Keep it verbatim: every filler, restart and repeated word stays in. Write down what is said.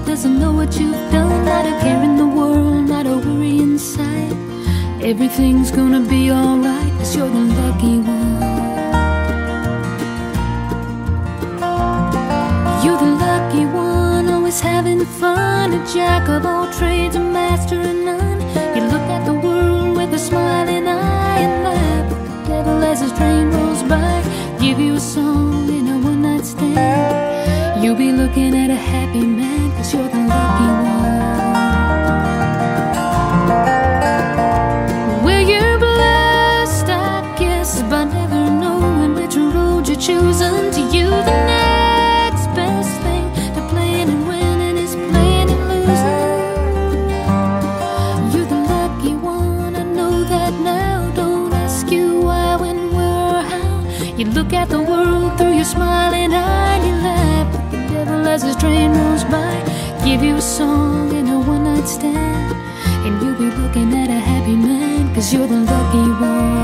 doesn't know what you've done. Not a care in the world, not a worry inside. Everything's gonna be alright, 'cause you're the lucky one. You're the lucky one, always having fun. A jack of all trades, a master of none. You look at the world with a smiling eye and laugh at the devil as his train rolls by. Give you a song in a one-night stand. You'll be looking at a happy man, 'cause you're the lucky one. Well, you're blessed, I guess, by never knowing which road you're choosing. To you, the next best thing to playing and winning is playing and losing. You're the lucky one, I know that now. Don't ask you why, when, where, or how. You look at the world through your smiling eye and you laugh at the devil as his train rolls by. Give you a song in a one-night stand, and you'll be looking at a happy man, 'cause you're the lucky one.